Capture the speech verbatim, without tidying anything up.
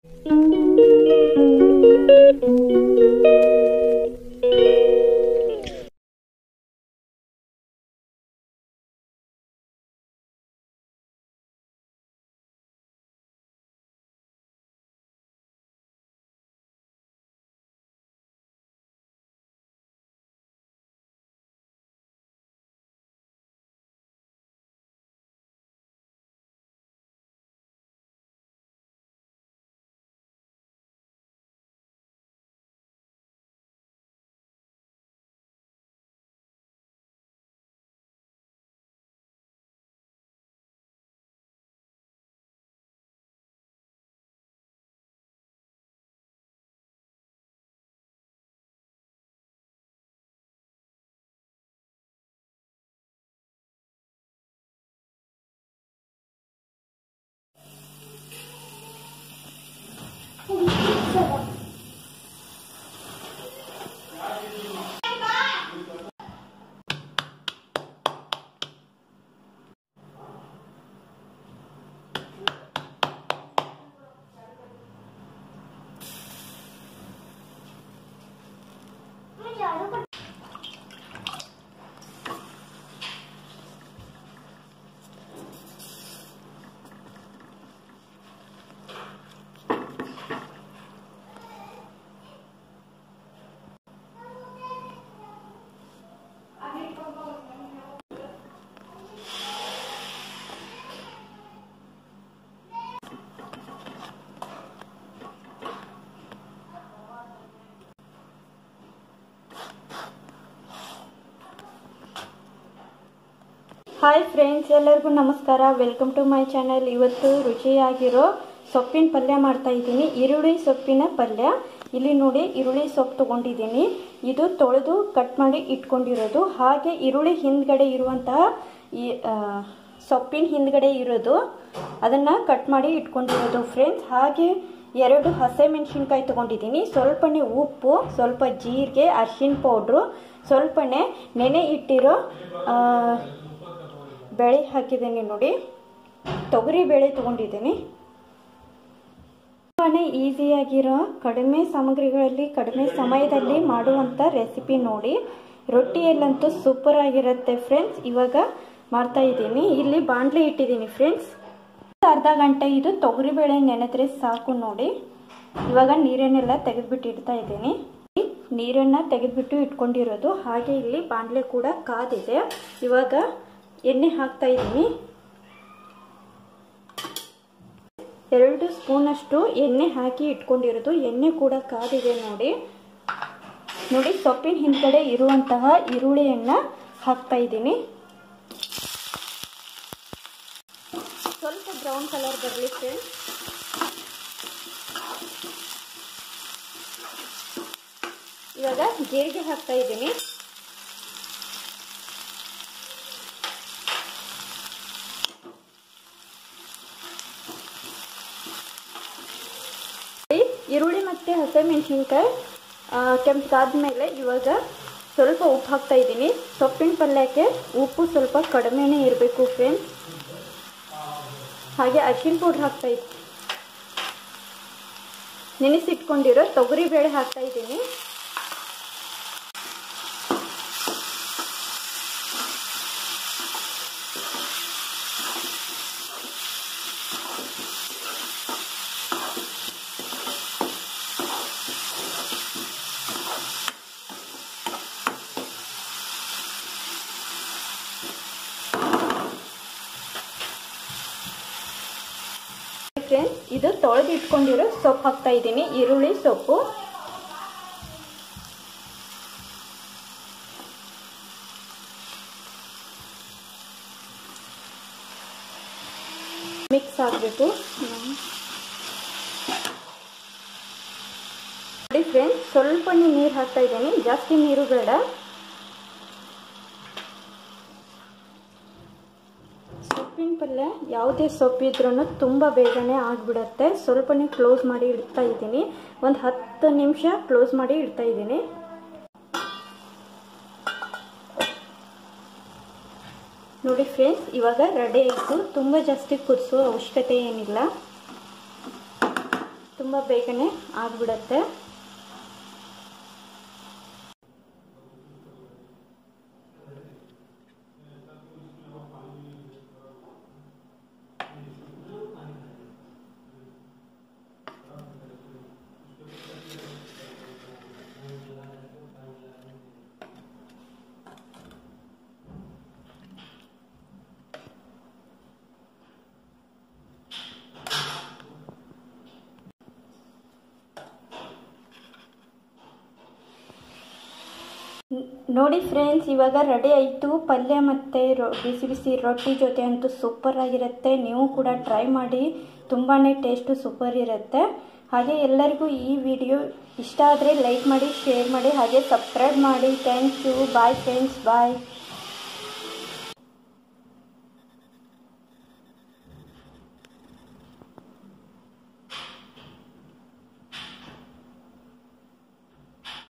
Hi friends, ಎಲ್ಲರಿಗೂ ನಮಸ್ಕಾರ. Welcome to my channel. ಇವತ್ತು ರುಚಿಯಾಗಿರೋ ಸೊಪ್ಪಿನ ಪಲ್ಯ ಮಾಡ್ತಾ ಇದ್ದೀನಿ. ಈರುಳ್ಳಿ ಸೊಪ್ಪಿನ ಪಲ್ಯ. ಇಲ್ಲಿ ನೋಡಿ, ಈರುಳ್ಳಿ ಸೊಪ್ಪು ತಗೊಂಡಿದ್ದೀನಿ. ಇದು ತೊಳೆದು ಕಟ್ ಮಾಡಿ ಇಟ್ಕೊಂಡಿರೋದು. ಹಾಗೆ ಈರುಳ್ಳಿ ಹಿಂದ್ಗಡೆ ಇರುವಂತಹ ಈ ಸೊಪ್ಪಿನ ಹಿಂದ್ಗಡೆ ಇರೋದು ಅದನ್ನು ಕಟ್ ಮಾಡಿ ಇಟ್ಕೊಂಡಿರೋದು ಫ್ರೆಂಡ್ಸ್. ಹಾಗೆ ಎರಡು ಹಸಿಮೆಣಸಿನ್ಕಾಯಿ ತಗೊಂಡಿದ್ದೀನಿ. ಸ್ವಲ್ಪನೇ ಉಪ್ಪು, ಸ್ವಲ್ಪ ಜೀರಿಗೆ, ಅರಿಶಿನ ಪೌಡ್ರು, ಸ್ವಲ್ಪನೇ ನೆನೆ ಇಟ್ಟಿರೋ ಬೇಳೆ ಹಾಕಿದ್ದೀನಿ. ನೋಡಿ, ತೊಗರಿ ಬೇಳೆ ತಗೊಂಡಿದ್ದೀನಿ. ತುಂಬಾ ಈಸಿಯಾಗಿರೋ ಕಡಿಮೆ ಸಾಮಗ್ರಿಗಳಲ್ಲಿ ಕಡಿಮೆ ಸಮಯದಲ್ಲಿ ಮಾಡುವಂಥ ರೆಸಿಪಿ ನೋಡಿ. ರೊಟ್ಟಿಯಲ್ಲಂತೂ ಸೂಪರ್ ಆಗಿರುತ್ತೆ ಫ್ರೆಂಡ್ಸ್. ಇವಾಗ ಮಾಡ್ತಾ ಇದ್ದೀನಿ. ಇಲ್ಲಿ ಬಾಣಲೆ ಇಟ್ಟಿದ್ದೀನಿ ಫ್ರೆಂಡ್ಸ್. ಅರ್ಧ ಗಂಟೆ ಇದು ತೊಗರಿ ಬೇಳೆ ನೆನೆದ್ರೆ ಸಾಕು ನೋಡಿ. ಇವಾಗ ನೀರನ್ನೆಲ್ಲ ತೆಗೆದ್ಬಿಟ್ಟು ಇಡ್ತಾ ಇದ್ದೀನಿ. ನೀರನ್ನು ತೆಗೆದ್ಬಿಟ್ಟು ಇಟ್ಕೊಂಡಿರೋದು. ಹಾಗೆ ಇಲ್ಲಿ ಬಾಣಲೆ ಕೂಡ ಕಾದಿದೆ. ಇವಾಗ ಎಣ್ಣೆ ಹಾಕ್ತಾ ಇದ್ದೀನಿ. ಎರಡು ಸ್ಪೂನಷ್ಟು ಎಣ್ಣೆ ಹಾಕಿ ಇಟ್ಕೊಂಡಿರೋದು. ಎಣ್ಣೆ ಕೂಡ ಕಾದಿದೆ ನೋಡಿ. ನೋಡಿ, ಸೊಪ್ಪಿನ ಹಿಂದ್ಗಡೆ ಇರುವಂತಹ ಈರುಳ್ಳಿಯನ್ನು ಹಾಕ್ತಾ ಇದ್ದೀನಿ. ಸ್ವಲ್ಪ ಬ್ರೌನ್ ಕಲರ್ ಬರಲಿ ಫ್ರೆಂಡ್ಸ್. ಇವಾಗ ಜೀರಿಗೆ ಹಾಕ್ತಾ ಇದ್ದೀನಿ. ಈರುಳ್ಳಿ ಮತ್ತು ಹಸಿಮೆಣಸಿನ್ಕಾಯಿ ಕೆಂಪಾದ್ಮೇಲೆ ಇವಾಗ ಸ್ವಲ್ಪ ಉಪ್ಪು ಹಾಕ್ತಾ ಇದ್ದೀನಿ. ಸೊಪ್ಪಿನ ಪಲ್ಯಕ್ಕೆ ಉಪ್ಪು ಸ್ವಲ್ಪ ಕಡಿಮೆನೇ ಇರಬೇಕು ಫ್ರೆಂಡ್ಸ್. ಹಾಗೆ ಅರಿಶಿನ ಪೌಡ್ರ್ ಹಾಕ್ತಾ ಇದ್ದೀನಿ. ನೆನೆಸಿಟ್ಕೊಂಡಿರೋ ತೊಗರಿ ಬೇಳೆ ಹಾಕ್ತಾ ಇದ್ದೀನಿ. ಫ್ರೆಂಡ್ಸ್, ಇದು ತೊಳೆದು ಇಟ್ಕೊಂಡಿರೋ ಸೊಪ್ಪು ಹಾಕ್ತಾ ಇದ್ದೀನಿ. ಈರುಳ್ಳಿ ಸೊಪ್ಪು. ಮಿಕ್ಸ್ ಆಗಬೇಕು ನೋಡಿ ಫ್ರೆಂಡ್ಸ್. ಸ್ವಲ್ಪ ನೀರು ಹಾಕ್ತಾ ಇದ್ದೀನಿ, ಜಾಸ್ತಿ ನೀರು ಬೇಡ. ಸೊಪ್ಪಿನ ಪಲ್ಯ ಯಾವುದೇ ಸೊಪ್ಪಿದ್ರೂ ತುಂಬ ಬೇಗನೆ ಆಗಿಬಿಡುತ್ತೆ. ಸ್ವಲ್ಪನೇ ಕ್ಲೋಸ್ ಮಾಡಿ ಇಡ್ತಾ ಇದ್ದೀನಿ. ಒಂದು ಹತ್ತು ನಿಮಿಷ ಕ್ಲೋಸ್ ಮಾಡಿ ಇಡ್ತಾ ಇದ್ದೀನಿ. ನೋಡಿ ಫ್ರೆಂಡ್ಸ್, ಇವಾಗ ರೆಡಿ ಆಯಿತು. ತುಂಬ ಜಾಸ್ತಿ ಕುದಿಸೋ ಅವಶ್ಯಕತೆ ಏನಿಲ್ಲ. ತುಂಬ ತುಂಬ ಬೇಗನೆ ಆಗಿಬಿಡುತ್ತೆ. ನೋಡಿ ಫ್ರೆಂಡ್ಸ್, ಇವಾಗ ರೆಡಿ ಆಯಿತು. ಪಲ್ಯ ಮತ್ತು ರೊ ಬಿಸಿ ಬಿಸಿ ರೊಟ್ಟಿ ಜೊತೆ ಅಂತೂ ಸೂಪರ್ ಆಗಿರುತ್ತೆ. ನೀವು ಕೂಡ ಟ್ರೈ ಮಾಡಿ, ತುಂಬಾ ಟೇಸ್ಟು ಸೂಪರ್ ಇರುತ್ತೆ. ಹಾಗೆ ಎಲ್ಲರಿಗೂ ಈ ವಿಡಿಯೋ ಇಷ್ಟ ಆದರೆ ಲೈಕ್ ಮಾಡಿ, ಶೇರ್ ಮಾಡಿ, ಹಾಗೆ ಸಬ್ಸ್ಕ್ರೈಬ್ ಮಾಡಿ. Thank you. Bye friends, bye.